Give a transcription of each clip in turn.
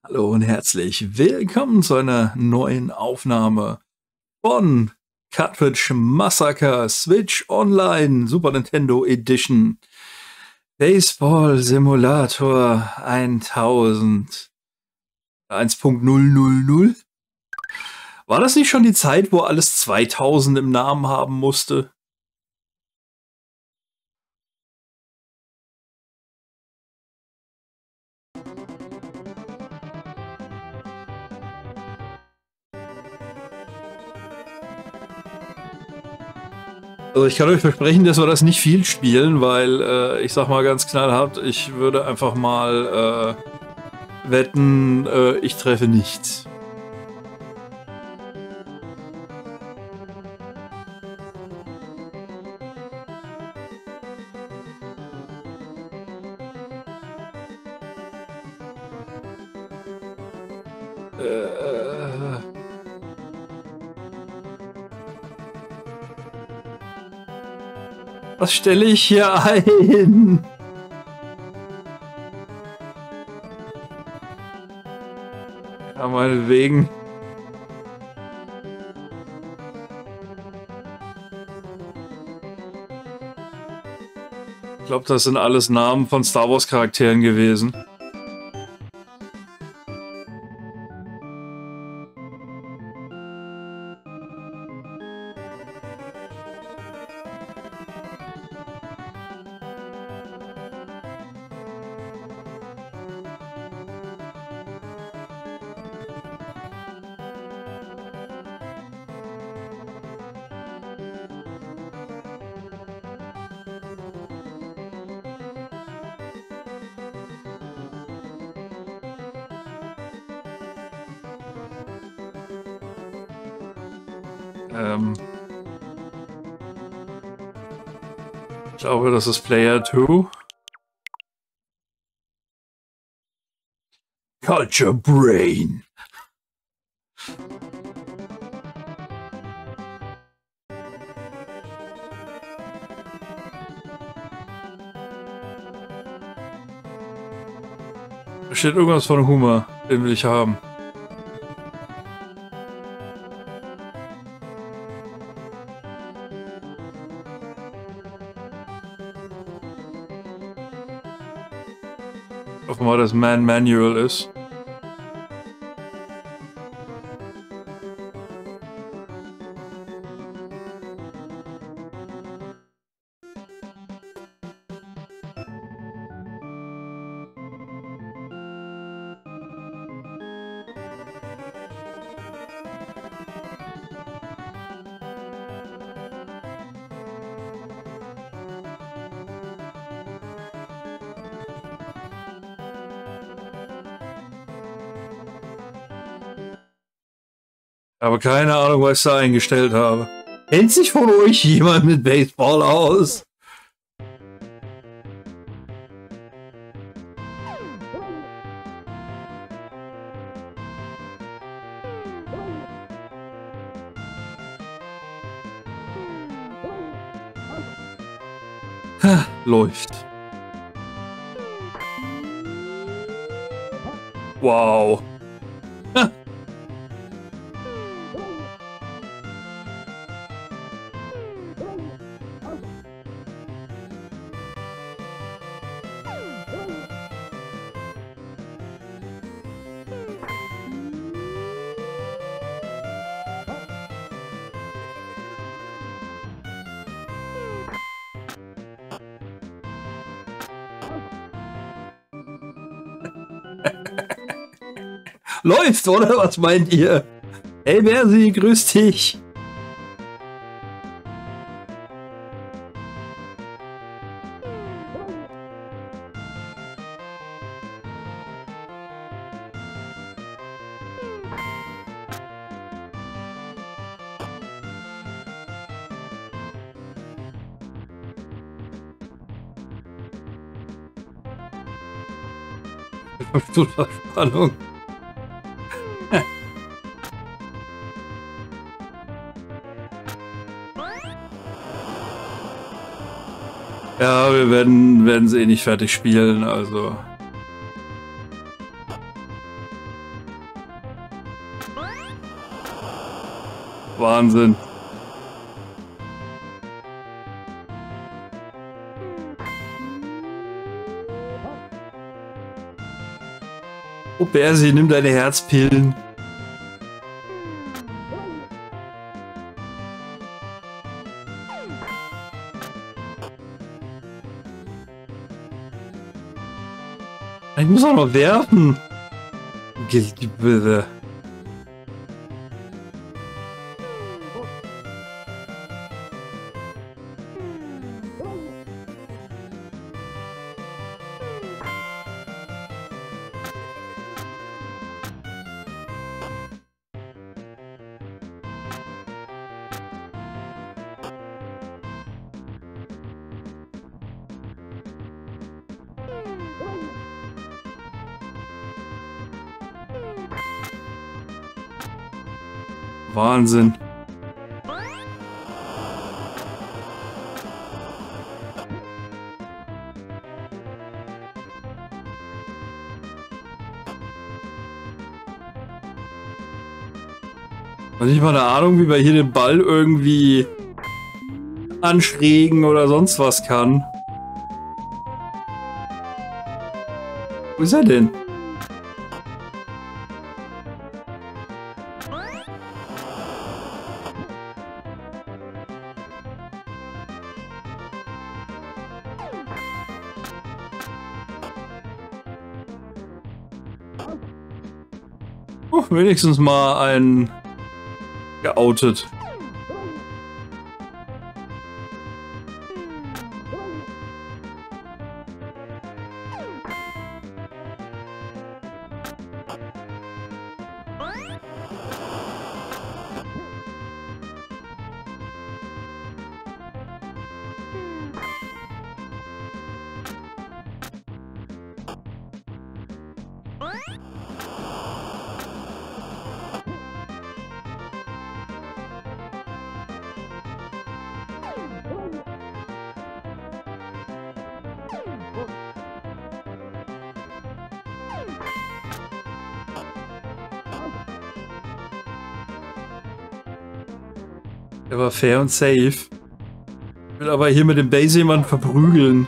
Hallo und herzlich willkommen zu einer neuen Aufnahme von Cartridge Massacre Switch Online Super Nintendo Edition Baseball Simulator 1000 1.000. War das nicht schon die Zeit, wo alles 2000 im Namen haben musste? Also ich kann euch versprechen, dass wir das nicht viel spielen, weil ich sag mal ganz knallhart, ich würde einfach mal wetten, ich treffe nichts. Was stelle ich hier ein? Ja, meinetwegen. Ich glaube, das sind alles Namen von Star Wars Charakteren gewesen. Ich glaube, das ist Player 2. Culture Brain. Da steht irgendwas von Humor. Den will ich haben. Offenbar das Man Manual ist. Aber keine Ahnung, was ich da eingestellt habe. Kennt sich von euch jemand mit Baseball aus? Ha, läuft. Wow. Ha. Läuft, oder? Was meint ihr? Hey, Bersi, grüß dich. Spannung. Ja, wir werden sie eh nicht fertig spielen, also. Wahnsinn. Oh, Bersi, nimm deine Herzpillen. Ich muss auch noch werfen. Bitte. Wahnsinn. Und ich mal eine Ahnung, wie man hier den Ball irgendwie anschrägen oder sonst was kann. Wo ist er denn? Wenigstens mal einen geoutet. Der war fair und safe. Ich will aber hier mit dem Base jemanden verprügeln.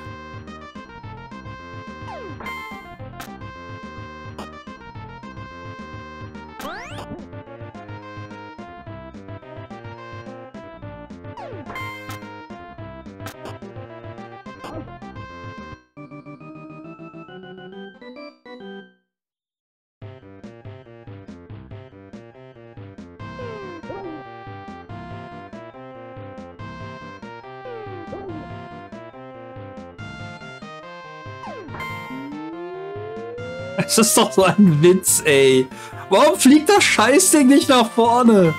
Das ist doch so ein Witz, ey. Warum fliegt das Scheißding nicht nach vorne?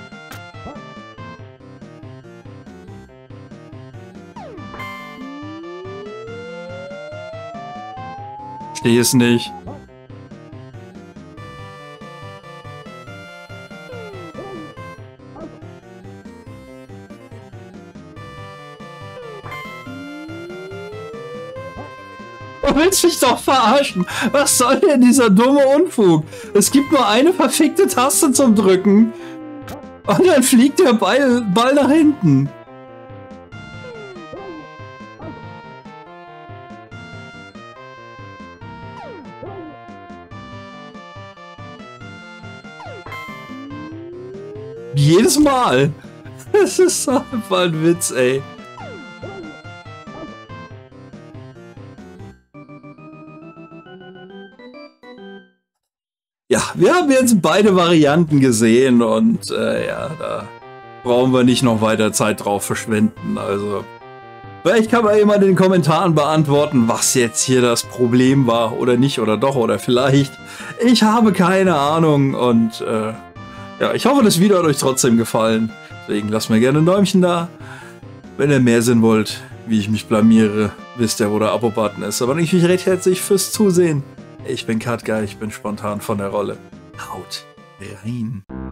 Verstehe es nicht. Du willst mich doch verarschen. Was soll denn dieser dumme Unfug? Es gibt nur eine verfickte Taste zum Drücken. Und dann fliegt der Ball nach hinten. Jedes Mal. Das ist einfach ein Witz, ey. Ja, wir haben jetzt beide Varianten gesehen und ja, da brauchen wir nicht noch weiter Zeit drauf verschwenden. Also, vielleicht kann man jemand in den Kommentaren beantworten, was jetzt hier das Problem war oder nicht oder doch oder vielleicht. Ich habe keine Ahnung und ja, ich hoffe, das Video hat euch trotzdem gefallen. Deswegen lasst mir gerne ein Däumchen da. Wenn ihr mehr sehen wollt, wie ich mich blamiere, wisst ihr, wo der Abo-Button ist. Aber ich mich recht herzlich fürs Zusehen. Ich bin Katguy, ich bin spontan von der Rolle. Haut rein.